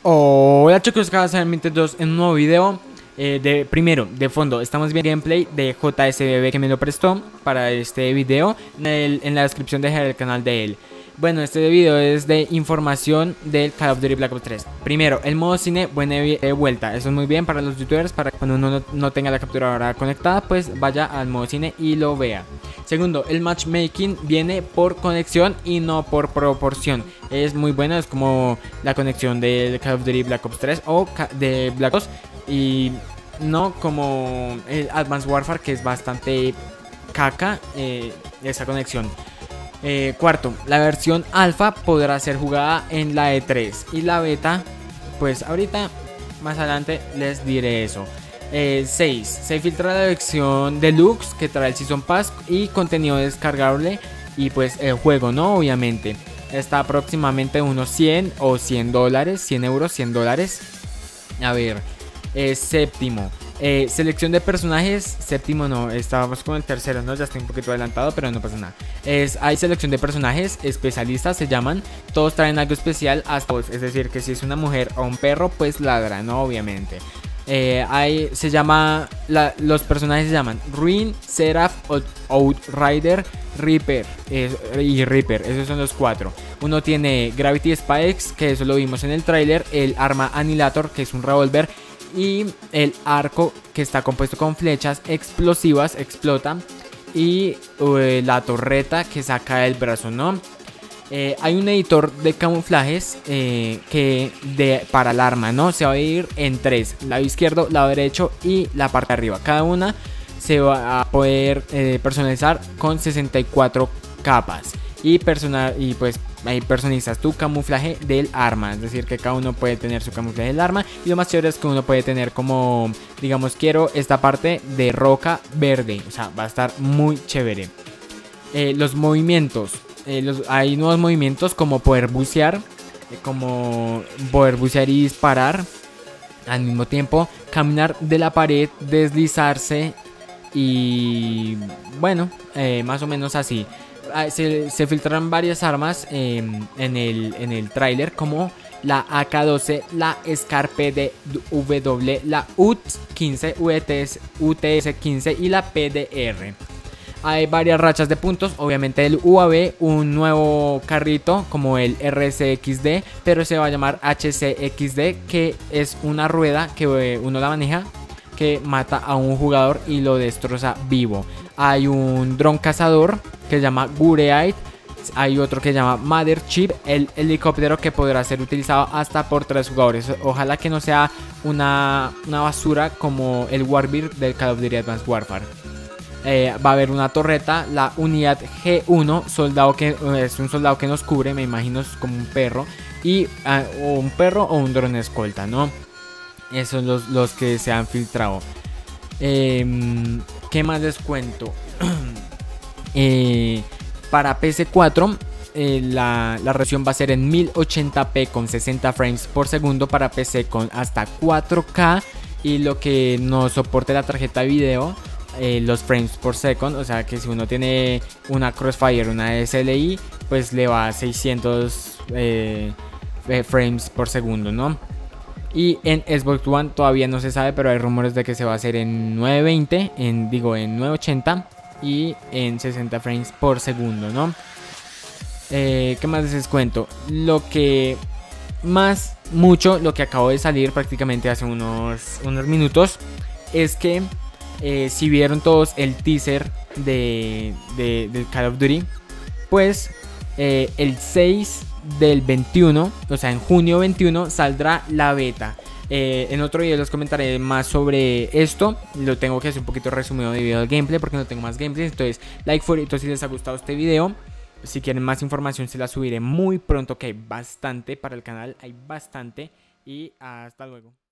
Hola chicos, acá de Minter 2 en un nuevo video. Primero, de fondo, estamos viendo gameplay de JSBB que me lo prestó para este video. En la descripción dejaré el canal de él. Bueno, este video es de información del Call of Duty Black Ops 3. Primero, el modo cine, buena vuelta. Eso es muy bien para los youtubers, para cuando uno no tenga la capturadora conectada, pues vaya al modo cine y lo vea. Segundo, el matchmaking viene por conexión y no por proporción. Es muy bueno, es como la conexión del Call of Duty Black Ops 3 o de Black Ops, y no como el Advanced Warfare, que es bastante caca esa conexión. Cuarto, la versión alfa podrá ser jugada en la E3 y la beta, pues ahorita más adelante les diré eso. 6. Se filtra la versión deluxe que trae el Season Pass y contenido descargable y pues el juego, ¿no? Obviamente está aproximadamente unos 100 o 100 dólares, 100 euros, 100 dólares. A ver, séptimo, selección de personajes. Séptimo no, estábamos con el tercero, ¿no? Ya estoy un poquito adelantado, pero no pasa nada. Hay selección de personajes, especialistas se llaman. Todos traen algo especial hasta vos. Es decir, que si es una mujer o un perro, pues ladra, ¿no? Obviamente. Los personajes se llaman Ruin, Seraph, Outrider, Reaper y Reaper. Esos son los 4. Uno tiene Gravity Spikes, que eso lo vimos en el tráiler. El arma Annihilator, que es un revólver. Y el arco, que está compuesto con flechas explosivas, explota. Y la torreta, que saca el brazo, ¿no? Hay un editor de camuflajes para el arma, ¿no? Se va a dividir en 3: lado izquierdo, lado derecho y la parte de arriba. Cada una se va a poder personalizar con 64 capas. Y pues ahí personalizas tu camuflaje del arma. Es decir, que cada uno puede tener su camuflaje del arma. Y lo más chévere es que uno puede tener como, digamos, quiero esta parte de roca verde. O sea, va a estar muy chévere. Los movimientos. Hay nuevos movimientos como poder bucear. Y disparar al mismo tiempo. Caminar de la pared, deslizarse. Y bueno, más o menos así. Se filtraron varias armas en el tráiler, como la AK-12, la Scarpe de W, la UTS-15, UTS-15 y la PDR. Hay varias rachas de puntos, obviamente el UAV, un nuevo carrito como el RCXD, pero se va a llamar HCXD, que es una rueda que uno la maneja, que mata a un jugador y lo destroza vivo. Hay un dron cazador que se llama Gureite. Hay otro que se llama Mothership, el helicóptero que podrá ser utilizado hasta por 3 jugadores. Ojalá que no sea una basura como el Warbird del Call of Duty Advanced Warfare. Va a haber una torreta, la unidad G1, soldado que es un soldado que nos cubre, me imagino es como un perro. Y o un perro o un dron escolta, ¿no? Esos son los que se han filtrado. ¿Qué más les cuento? Para PC4 la resolución va a ser en 1080p con 60 frames por segundo para PC con hasta 4K. Y lo que no soporte la tarjeta de video, los frames por second. O sea que si uno tiene una Crossfire, una SLI, pues le va a 600 frames por segundo, ¿no? Y en Xbox One todavía no se sabe, pero hay rumores de que se va a hacer en 920, en 980 y en 60 frames por segundo, ¿no? ¿Qué más les cuento? Lo que acabo de salir prácticamente hace unos minutos es que si vieron todos el teaser de Call of Duty, pues el 6 del 21, o sea en junio 21 saldrá la beta. En otro video les comentaré más sobre esto. Lo tengo que hacer un poquito resumido debido al gameplay, porque no tengo más gameplay. Entonces like favorito si les ha gustado este video. Si quieren más información se la subiré muy pronto, que hay bastante para el canal, hay bastante. Y hasta luego.